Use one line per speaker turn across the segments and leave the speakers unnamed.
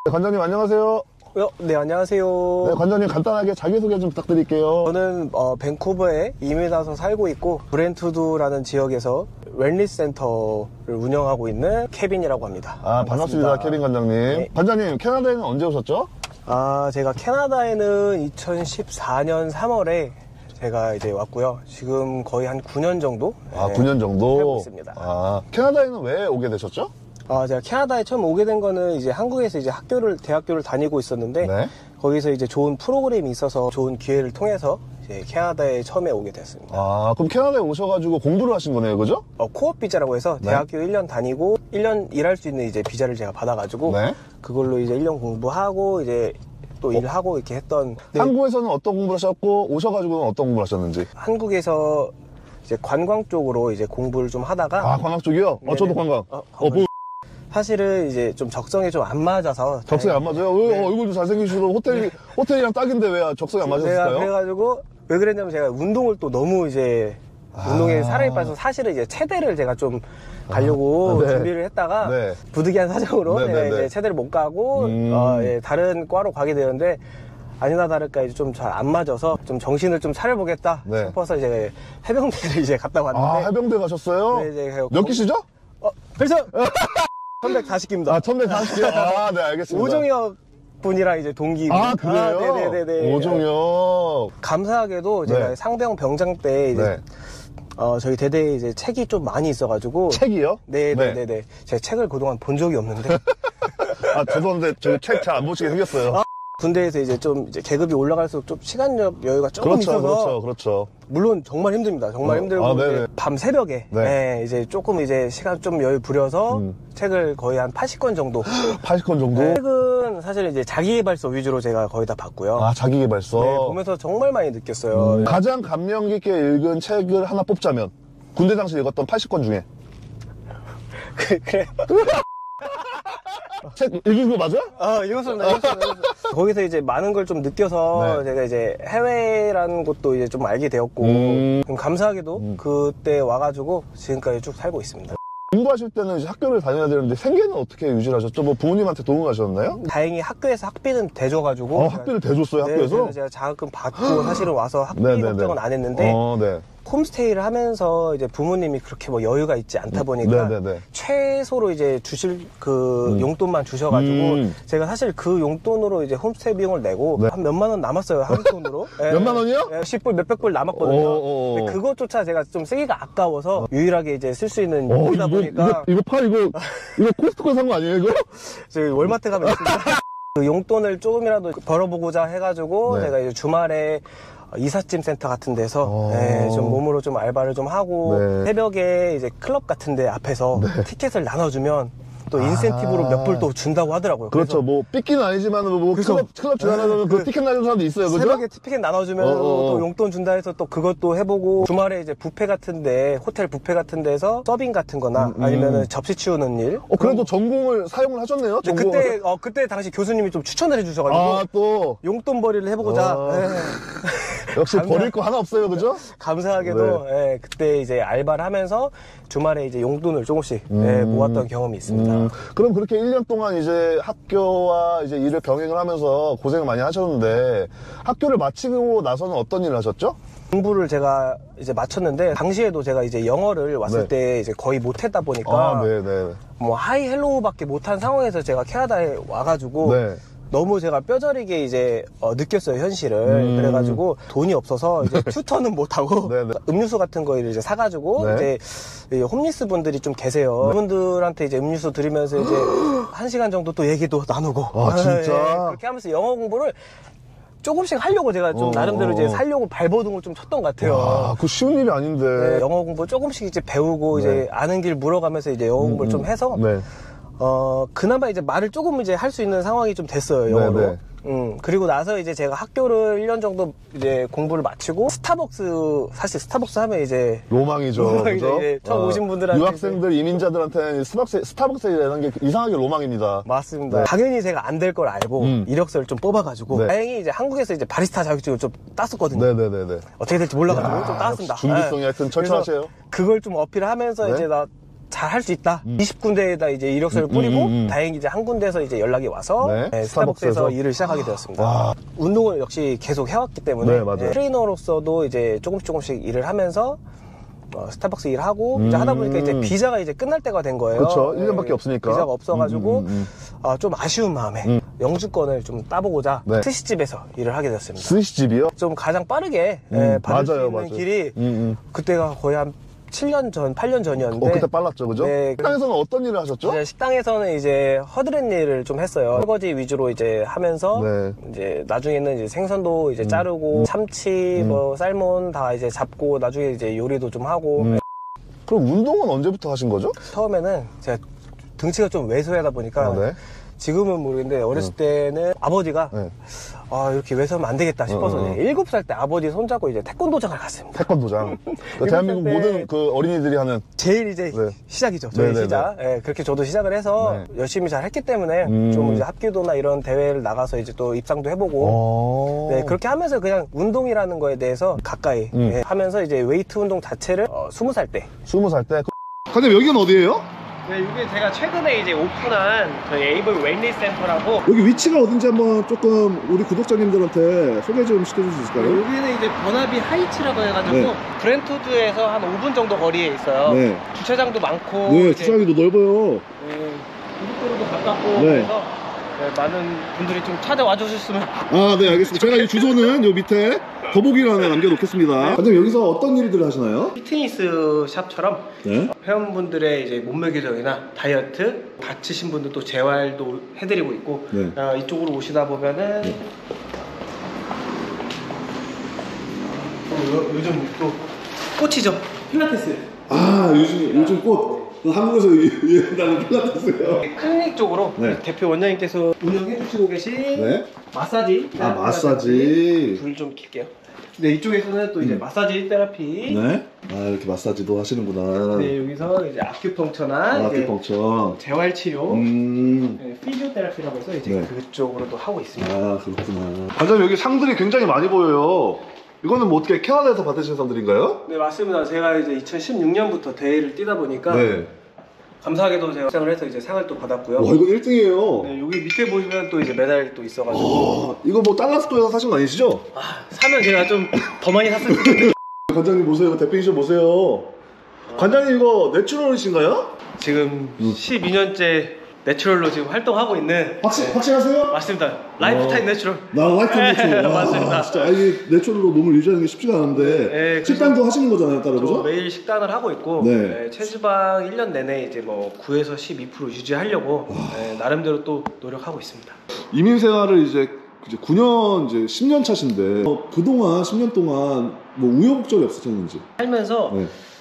관장님 안녕하세요.
네, 안녕하세요.
네, 관장님 간단하게 자기소개 좀 부탁드릴게요.
저는 밴쿠버에 이민 와서 살고 있고 브렌트우드라는 지역에서 웰니스 센터를 운영하고 있는 케빈이라고 합니다.
반갑습니다. 케빈 관장님.
네.
관장님 캐나다에는 언제 오셨죠?
제가 캐나다에는 2014년 3월에 제가 이제 왔고요. 지금 거의 한 9년 정도?
9년 정도?
살고 있습니다.
캐나다에는 왜 오게 되셨죠?
제가 캐나다에 처음 오게 된 거는 이제 한국에서 이제 대학교를 다니고 있었는데,
네.
거기서 이제 좋은 프로그램이 있어서 좋은 기회를 통해서 이제 캐나다에 처음에 오게 됐습니다.
그럼 캐나다에 오셔가지고 공부를 하신 거네요, 그죠?
코업 비자라고 해서
네.
대학교 1년 다니고 1년 일할 수 있는 이제 비자를 제가 받아가지고
네.
그걸로 이제 1년 공부하고 이제 또 일하고 이렇게 했던. 네.
한국에서는 어떤 공부를 하셨고 오셔가지고는 어떤 공부를 하셨는지.
한국에서 이제 관광 쪽으로 이제 공부를 좀 하다가.
관광 쪽이요? 저도 관광.
사실은 이제 좀 적성에 좀 안 맞아서.
적성이 안 맞아요?
네.
얼굴도 잘생기시고 호텔이랑 딱인데 왜 적성이 안 맞았을까요?
그래가지고 왜 그랬냐면 제가 운동을 또 너무 이제 운동에 사랑에 빠져서 사실은 이제 체대를 제가 좀 가려고
네.
준비를 했다가
네.
부득이한 사정으로
네.
이제 체대를 못 가고 다른 과로 가게 되는데 아니나 다를까 이제 좀 잘 안 맞아서 좀 정신을 좀 차려보겠다 싶어서 이제 해병대를 이제 갔다 왔는데.
해병대 가셨어요?
네, 이제
몇 기시죠?
그래서 1140기입니다.
1140기요? 네, 알겠습니다.
오종혁 분이랑 이제 동기.
그래요?
네네네.
오종혁.
감사하게도 제가 상병 병장 때 이제 저희 대대에 이제 책이 좀 많이 있어가지고.
책이요?
네네네. 제가 책을 그동안 본 적이 없는데.
죄송한데 저 책 잘 안 보시게 생겼어요.
군대에서 이제 좀 이제 계급이 올라갈수록 좀 시간적 여유가 조금 있어서.
그렇죠.
물론 정말 힘듭니다. 정말 힘들고 이제 밤 새벽에 이제 조금 이제 시간 좀 여유 부려서 책을 거의 한 80권 정도.
80권 정도?
책은 사실 이제 자기계발서 위주로 제가 거의 다 봤고요.
자기계발서.
네, 보면서 정말 많이 느꼈어요.
가장 감명 깊게 읽은 책을 하나 뽑자면 군대 당시 읽었던 80권 중에.
그래.
책 읽은 거 맞아요?
읽었습니다. 거기서 이제 많은 걸 좀 느껴서 제가 이제 해외라는 것도 이제 좀 알게 되었고, 감사하게도 그때 와가지고 지금까지 쭉 살고 있습니다.
공부하실 때는 이제 학교를 다녀야 되는데 생계는 어떻게 유지를 하셨죠? 뭐 부모님한테 도움을 하셨나요?
다행히 학교에서 학비는 대줘가지고.
학비를 대줬어요, 학교에서?
그래서 제가 장학금 받고 사실은 와서 학비 걱정은 안 했는데. 홈스테이를 하면서 이제 부모님이 그렇게 뭐 여유가 있지 않다 보니까 최소로 이제 주실 그 용돈만 주셔가지고 제가 사실 그 용돈으로 이제 홈스테이 비용을 내고 한 몇만 원 남았어요, 한국 돈으로.
몇만 원이요?
10불 몇백 불 남았거든요. 근데 그것조차 제가 좀 쓰기가 아까워서 유일하게 이제 쓸 수 있는 용이다 보니까.
이거 코스트코 산 거 아니에요, 이거?
저희 월마트 가면 있습니다. 그 용돈을 조금이라도 벌어보고자 해가지고 제가 이제 주말에 이삿짐 센터 같은 데서 좀 몸으로 좀 알바를 좀 하고 새벽에 이제 클럽 같은 데 앞에서 티켓을 나눠주면 또 인센티브로 몇 불 또 준다고 하더라고요.
그렇죠. 뭐 삐끼는 아니지만 뭐 클럽 주관하면 그 티켓 나누는 사람도 있어요. 그죠?
새벽에 티켓 나눠주면 또 용돈 준다 해서 또 그것도 해보고 주말에 이제 뷔페 같은데 호텔 뷔페 같은 데서 서빙 같은 거나 아니면은 접시 치우는 일.
그래도 전공을 사용을 하셨네요.
그때 당시 교수님이 좀 추천을 해주셔가지고
또
용돈벌이를 해보고자.
역시 버릴 거 하나 없어요, 그죠?
감사하게도 그때 이제 알바를 하면서 주말에 이제 용돈을 조금씩 모았던 경험이 있습니다.
그럼 그렇게 1년 동안 이제 학교와 이제 일을 병행을 하면서 고생을 많이 하셨는데 학교를 마치고 나서는 어떤 일을 하셨죠?
공부를 제가 이제 마쳤는데 당시에도 제가 이제 영어를 왔을 때 이제 거의 못했다 보니까 뭐 하이 헬로우밖에 못한 상황에서 제가 캐나다에 와가지고 너무 제가 뼈저리게 이제 느꼈어요, 현실을. 그래가지고 돈이 없어서 이제 튜터는 못하고 음료수 같은 거를 이제 사가지고 이제 홈리스 분들이 좀 계세요. 그분들한테 이제 음료수 드리면서 이제 1시간 정도 또 얘기도 나누고.
진짜?
그렇게 하면서 영어 공부를 조금씩 하려고 제가 좀 나름대로 이제 살려고 발버둥을 좀 쳤던 것 같아요.
그거 쉬운 일이 아닌데.
영어 공부 조금씩 이제 배우고 이제 아는 길 물어가면서 이제 영어 공부를 좀 해서 그나마 이제 말을 조금 이제 할 수 있는 상황이 좀 됐어요, 영어로. 그리고 나서 이제 제가 학교를 1년 정도 이제 공부를 마치고 사실 스타벅스 하면 이제
로망이죠. 그죠?
처음 오신 분들한테
유학생들, 이민자들한테는 스타벅스라는 게 이상하게 로망입니다.
맞습니다. 당연히 제가 안 될 걸 알고 이력서를 좀 뽑아가지고 다행히 이제 한국에서 이제 바리스타 자격증을 좀 땄었거든요. 어떻게 될지 몰라가지고 좀 땄습니다.
준비성이 하여튼 철저하세요.
그걸 좀 어필하면서 이제 나 잘 할 수 있다. 20군데에다 이제 이력서를 뿌리고 다행히 이제 한 군데에서 이제 연락이 와서 네, 스타벅스에서 일을 시작하게 되었습니다. 와. 운동을 역시 계속 해왔기 때문에 네, 트레이너로서도 이제 조금씩 일을 하면서 스타벅스 일하고 이제 하다 보니까 이제 비자가 이제 끝날 때가 된 거예요.
그렇죠. 1년밖에 없으니까.
비자가 없어가지고 좀 아쉬운 마음에 영주권을 좀 따보고자 네. 스시집에서 일을 하게 됐습니다.
스시집이요?
좀 가장 빠르게 받을 수 있는 길이 그때가 거의 한 7년 전, 8년 전이었는데.
그때 빨랐죠, 그죠? 네. 식당에서는 어떤 일을 하셨죠?
식당에서는 이제 허드렛 일을 좀 했어요. 설거지 위주로 이제 하면서, 네. 이제 나중에는 이제 생선도 이제 자르고, 참치, 뭐, 쌀몬 다 이제 잡고, 나중에 이제 요리도 좀 하고.
그럼 운동은 언제부터 하신 거죠?
처음에는 제가 등치가 좀 왜소하다 보니까, 네. 지금은 모르겠는데, 어렸을 때는 아버지가, 네. 이렇게 왜소하면 안 되겠다 싶어서 7살 때 아버지 손잡고 이제 태권도장을 갔습니다.
태권도장. 대한민국 모든 그 어린이들이 하는.
제일 이제 네. 시작이죠. 저희 시작. 네, 그렇게 저도 시작을 해서 열심히 잘 했기 때문에 좀 이제 합기도나 이런 대회를 나가서 이제 또 입상도 해보고. 네, 그렇게 하면서 그냥 운동이라는 거에 대해서 가까이 하면서 이제 웨이트 운동 자체를 20살 때.
20살 때? 근데 여기는 어디예요?
네, 이게 제가 최근에 이제 오픈한 저희 에이블 웰니스 센터라고.
여기 위치가 어딘지 한번 조금 우리 구독자님들한테 소개 좀 시켜줄 수 있을까요?
여기는 이제 버나비 하이츠라고 해가지고 네. 브렌트우드에서 한 5분 정도 거리에 있어요. 네. 주차장도 많고.
네, 주차장도 넓어요.
네, 고속도로도 가깝고. 네. 그래서 네, 많은 분들이 좀 찾아와 주셨으면.
네, 알겠습니다. 제가 이 주소는 요 밑에 더보기란에 남겨놓겠습니다. 근데 여기서 어떤 일들을 하시나요?
피트니스 샵처럼 네? 회원분들의 이제 몸매 개선이나 다이어트, 다치신 분들도 재활도 해드리고 있고 네. 이쪽으로 오시다 보면은 네. 요즘 또 꽃이죠. 필라테스.
요즘 꽃. 한국에서 유행하는 필라테스요.
클리닉 쪽으로 네. 대표 원장님께서 운영해 주시고 계신 네? 마사지.
마사지.
불 좀 킬게요. 네, 이쪽에서는 또 이제 마사지 테라피.
네. 이렇게 마사지도 하시는구나.
네, 여기서 이제 아큐펑처나
아큐펑처,
재활 치료, 네, 피지오테라피라고 해서 이제 네. 그쪽으로도 하고 있습니다.
그렇구나. 관장님 여기 상들이 굉장히 많이 보여요. 이거는 뭐 어떻게 캐나다에서 받으신 상들인가요?
네, 맞습니다. 제가 이제 2016년부터 대회를 뛰다 보니까 네. 감사하게도 제가 시작을 해서 이제 상을 또 받았고요.
와, 이거 1등이에요.
네, 여기 밑에 보시면 또 이제 메달이 또 있어가지고.
이거 뭐 달라스토에서 사신 거 아니시죠?
사면 제가 좀 더 많이 샀을 텐데.
관장님 보세요. 대표이셔 보세요. 관장님 이거 내추럴이신가요?
지금 12년째 내추럴로 지금 활동하고 있는.
확실하세요?
맞습니다. 라이프타임 내추럴.
라이프타임 내추럴.
맞습니다.
진짜 내추럴로 몸을 유지하는 게 쉽지가 않은데. 식단도 하시는 거잖아요, 따로 그죠?
매일 식단을 하고 있고 체지방 1년 내내 이제 뭐 9에서 12% 유지하려고 나름대로 또 노력하고 있습니다.
이민 생활을 이제 9년, 이제 10년 차신데 그동안 10년 동안 뭐 우여곡절이 없으셨는지.
살면서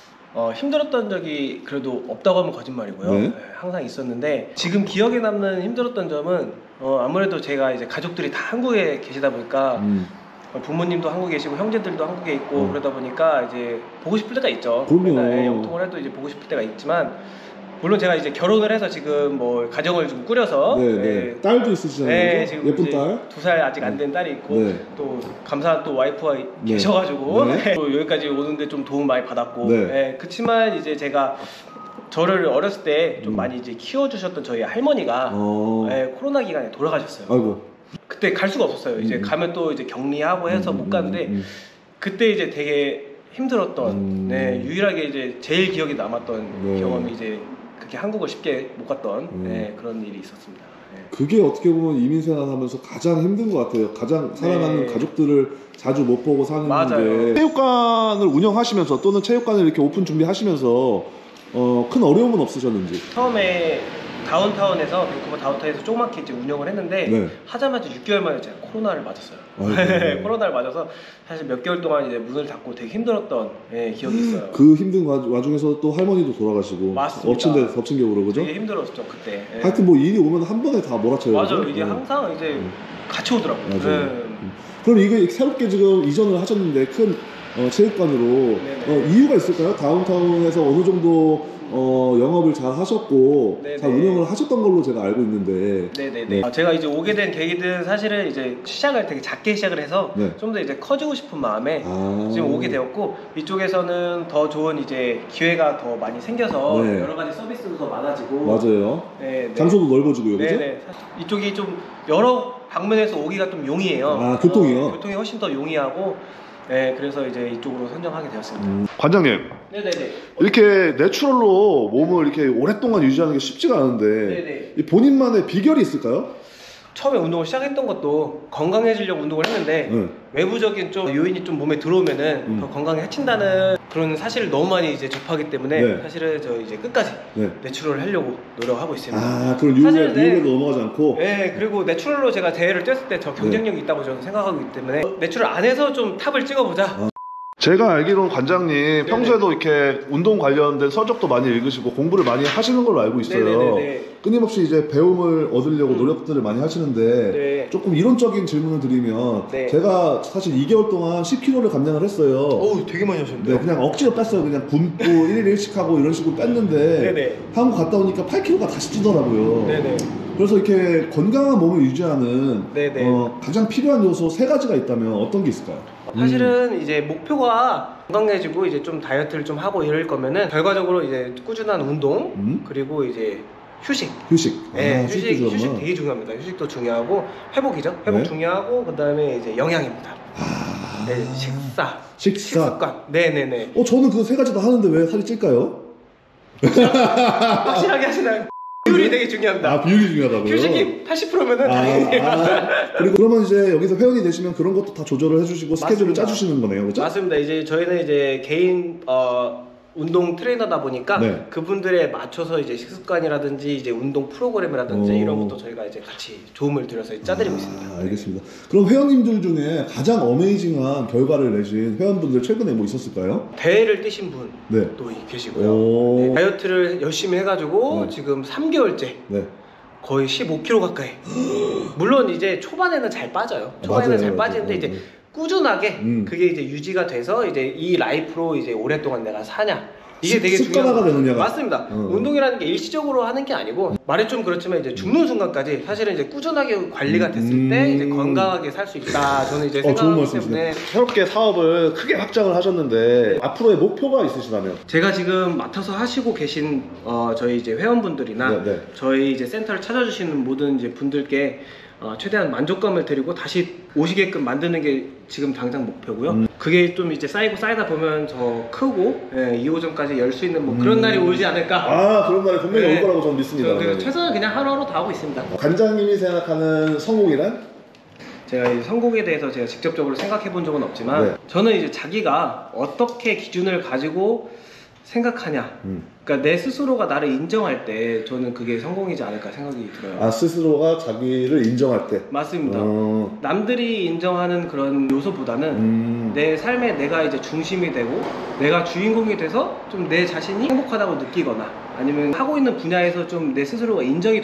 힘들었던 적이 그래도 없다고 하면 거짓말이고요. 네. 항상 있었는데 지금 기억에 남는 힘들었던 점은 아무래도 제가 이제 가족들이 다 한국에 계시다 보니까 부모님도 한국에 계시고 형제들도 한국에 있고 그러다 보니까 이제 보고 싶을 때가 있죠. 맨날 영통을 해도 이제 보고 싶을 때가 있지만 물론 제가 이제 결혼을 해서 지금 뭐 가정을 좀 꾸려서
딸도 있으시잖아요.
지금
예쁜 딸.
2살 아직 안 된 딸이 있고 또 감사한 또 와이프가 계셔가지고 또 여기까지 오는데 좀 도움 많이 받았고 그렇지만 이제 제가 저를 어렸을 때 좀 많이 이제 키워주셨던 저희 할머니가 코로나 기간에 돌아가셨어요.
아이고.
그때 갈 수가 없었어요. 이제 가면 또 이제 격리하고 해서 못 가는데 그때 이제 되게 힘들었던 유일하게 이제 제일 기억에 남았던 경험이 이제 그렇게 한국을 쉽게 못 갔던 그런 일이 있었습니다.
그게 어떻게 보면 이민 생활하면서 가장 힘든 것 같아요. 가장 사랑하는 가족들을 자주 못 보고 사는 게. 체육관을 운영하시면서 또는 체육관을 이렇게 오픈 준비하시면서 큰 어려움은 없으셨는지.
처음에 다운타운에서 밴쿠버 다운타운에서 조그맣게 이제 운영을 했는데 하자마자 6개월 만에 제가 코로나를 맞았어요. 코로나를 맞아서 사실 몇 개월 동안 이제 문을 닫고 되게 힘들었던 기억이 있어요.
그 힘든 와중에서 또 할머니도 돌아가시고
맞습니다.
엎친 격으로 그죠?
되게 힘들었죠 그때.
하여튼 뭐 일이 오면 한 번에 다 몰아쳐요.
맞아요. 이게 항상 이제 같이 오더라고요.
그럼 이게 새롭게 지금 이전을 하셨는데 큰 체육관으로 이유가 있을까요? 다운타운에서 어느 정도 영업을 잘 하셨고 네네. 잘 운영을 하셨던 걸로 제가 알고 있는데
네네네. 제가 이제 오게 된 계기는 사실은 이제 시작을 되게 작게 시작을 해서
네.
좀 더 이제 커지고 싶은 마음에 지금 오게 되었고, 이쪽에서는 더 좋은 이제 기회가 더 많이 생겨서 네. 여러 가지 서비스도 더 많아지고
맞아요. 네, 장소도 넓어지고요, 그죠?
네네. 이쪽이 좀 여러 방면에서 오기가 좀 용이해요.
교통이요?
교통이 훨씬 더 용이하고, 네, 그래서 이제 이쪽으로 선정하게 되었습니다.
관장님,
네네네.
이렇게 내추럴로 몸을 이렇게 오랫동안 유지하는 게 쉽지가 않은데
네네.
본인만의 비결이 있을까요?
처음에 운동을 시작했던 것도 건강해지려고 운동을 했는데 외부적인 좀 요인이 좀 몸에 들어오면은 더 건강에 해친다는 그런 사실을 너무 많이 이제 접하기 때문에 사실은 저 이제 끝까지 내추럴을 하려고 노력하고 있습니다.
그런 유혹에도 넘어가지 않고.
네, 그리고 내추럴로 제가 대회를 뛰었을 때 더 경쟁력이 있다고 저는 생각하고 있기 때문에 내추럴 안에서 좀 탑을 찍어보자.
제가 알기로는 관장님 평소에도 이렇게 운동 관련된 서적도 많이 읽으시고 공부를 많이 하시는 걸로 알고 있어요. 네네네네. 끊임없이 이제 배움을 얻으려고 노력들을 많이 하시는데 조금 이론적인 질문을 드리면 제가 사실 2개월 동안 10kg를 감량을 했어요.
오, 되게 많이 하셨는데.
그냥 억지로 뺐어요. 그냥 굶고 1일 1식 하고 이런 식으로 뺐는데 한국 갔다 오니까 8kg가 다시 찌더라고요. 그래서 이렇게 건강한 몸을 유지하는 가장 필요한 요소 3가지가 있다면 어떤 게 있을까요?
사실은 이제 목표가 건강해지고 이제 좀 다이어트를 좀 하고 이럴 거면은 결과적으로 이제 꾸준한 운동 그리고 이제 휴식. 네, 휴식 되게 중요합니다. 휴식도 중요하고 회복이죠. 회복 중요하고 그다음에 이제 영양입니다. 네, 식습관. 네네네.
저는 그 3가지 다 하는데 왜 살이 찔까요?
확실하게 하시나요? 비율이 되게 중요합니다.
비율이 중요하다고요?
휴식이 80%면은 당연히.
그리고 그러면 이제 여기서 회원이 되시면 그런 것도 다 조절을 해주시고 스케줄을 짜주시는 거네요, 그렇죠?
맞습니다. 이제 저희는 이제 개인 운동 트레이너다 보니까 그분들에 맞춰서 이제 식습관이라든지 이제 운동 프로그램이라든지 이런 것도 저희가 이제 같이 도움을 드려서 짜드리고 있습니다.
알겠습니다. 그럼 회원님들 중에 가장 어메이징한 결과를 내신 회원분들 최근에 뭐 있었을까요?
대회를 뛰신 분도 계시고요. 다이어트를 열심히 해가지고 지금 3개월째 거의 15kg 가까이. 물론 이제 초반에는 잘 빠져요. 초반에는 잘 빠지는데 이제 꾸준하게 그게 이제 유지가 돼서 이제 이 라이프로 이제 오랫동안 내가 사냐, 이게 되게 중요한
되느냐가.
맞습니다. 운동이라는 게 일시적으로 하는 게 아니고, 말이 좀 그렇지만 이제 죽는 순간까지 사실은 이제 꾸준하게 관리가 됐을 때 이제 건강하게 살 수 있다. 저는 이제 생각하기 때문에.
새롭게 사업을 크게 확장을 하셨는데 앞으로의 목표가 있으시다면? 제가
지금 맡아서 하시고 계신 저희 이제 회원분들이나 저희 이제 센터를 찾아주시는 모든 이제 분들께 최대한 만족감을 드리고 다시 오시게끔 만드는 게 지금 당장 목표고요. 그게 좀 이제 쌓이다 보면 더 크고 2호점까지 열 수 있는 뭐 그런 날이 오지 않을까.
그런 날이 분명히 올 거라고 저는 믿습니다.
최선을 그냥 하루하루 다 하고 있습니다.
관장님이 생각하는 성공이란?
제가 이 성공에 대해서 제가 직접적으로 생각해 본 적은 없지만 저는 이제 자기가 어떻게 기준을 가지고 생각하냐, 그러니까 내 스스로가 나를 인정할 때 저는 그게 성공이지 않을까 생각이 들어요.
스스로가 자기를 인정할 때?
맞습니다. 남들이 인정하는 그런 요소보다는 내 삶에 내가 이제 중심이 되고 내가 주인공이 돼서 좀 내 자신이 행복하다고 느끼거나 아니면 하고 있는 분야에서 좀 내 스스로가 인정이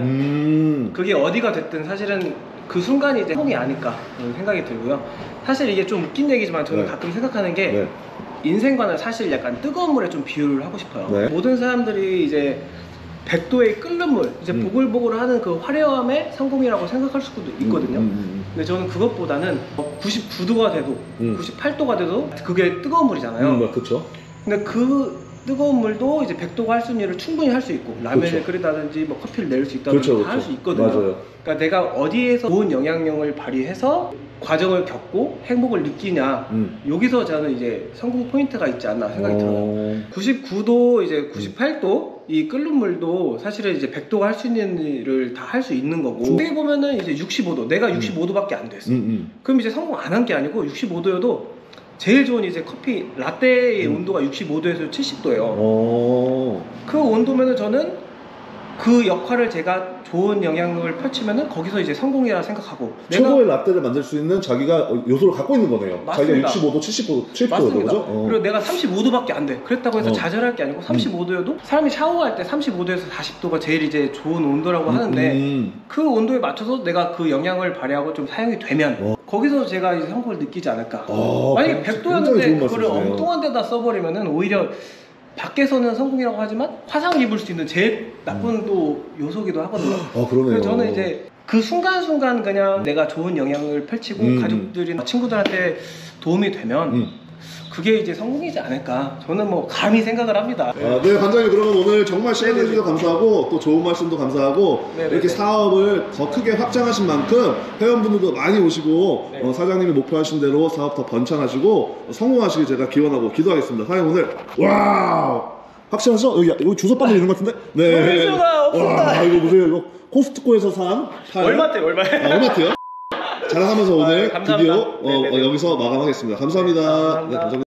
된다면 그게 어디가 됐든 사실은 그 순간이 이제 성공이 아닐까 그런 생각이 들고요. 사실 이게 좀 웃긴 얘기지만 저는 가끔 생각하는 게 인생과는 사실 약간 뜨거운 물에 좀 비유를 하고 싶어요. 모든 사람들이 이제 100도의 끓는 물, 이제 보글보글하는 그 화려함의 성공이라고 생각할 수도 있거든요. 근데 저는 그것보다는 99도가 돼도 98도가 돼도 그게 뜨거운 물이잖아요.
그렇죠.
근데 그 뜨거운 물도 이제 100도가 할 수 있는 일을 충분히 할 수 있고 라면을 끓이다든지 뭐 커피를 낼 수 있다든지 다 할 수 있거든요.
맞아요.
그러니까 내가 어디에서 좋은 영향력을 발휘해서 과정을 겪고 행복을 느끼냐, 여기서 저는 이제 성공 포인트가 있지 않나 생각이 들어요. 99도 이제 98도 이 끓는 물도 사실은 이제 100도가 할 수 있는 일을 다 할 수 있는 거고, 어떻게 보면은 이제 65도, 내가 65도밖에 안 됐어. 그럼 이제 성공 안 한 게 아니고 65도여도 제일 좋은 이제 커피 라떼의 온도가 65도에서 70도예요. 그 온도면은 저는 그 역할을 제가 좋은 영향을 펼치면은 거기서 이제 성공이라 생각하고
최고의 라떼를 만들 수 있는 자기가 요소를 갖고 있는 거네요.
맞습니다.
자기가 65도, 70도, 70도죠,
맞습니다.
그죠?
그리고 내가 35도밖에 안 돼. 그랬다고 해서 좌절할 게 아니고 35도여도 사람이 샤워할 때 35도에서 40도가 제일 이제 좋은 온도라고 하는데 그 온도에 맞춰서 내가 그 영향을 발휘하고 좀 사용이 되면 거기서 제가 이제 성공을 느끼지 않을까. 만약에 100도였는데 그거를 엉뚱한 데다 써버리면은 오히려 밖에서는 성공이라고 하지만 화상을 입을 수 있는 제일 나쁜 또 요소기도 하거든요.
그러네요.
그래서 저는 이제 그 순간순간 그냥 내가 좋은 영향을 펼치고 가족들이나 친구들한테 도움이 되면 그게 이제 성공이지 않을까. 저는 뭐 감히 생각을 합니다.
네, 관장님, 그러면 오늘 정말 시간 내주셔서 감사하고 또 좋은 말씀도 감사하고 이렇게 사업을 더 크게 확장하신 만큼 회원분들도 많이 오시고 사장님이 목표하신 대로 사업 더 번창하시고 성공하시길 제가 기원하고 기도하겠습니다. 사장님 오늘 와우 확실하죠? 여기 주소 빠져 있는 것 같은데? 네. 와, 이거 보세요. 이거 코스트코에서 산
얼마대요?
얼마대요? 자랑하면서 오늘
감사합니다.
드디어 여기서 마감하겠습니다. 감사합니다.
감사합니다.
네, 감사합니다.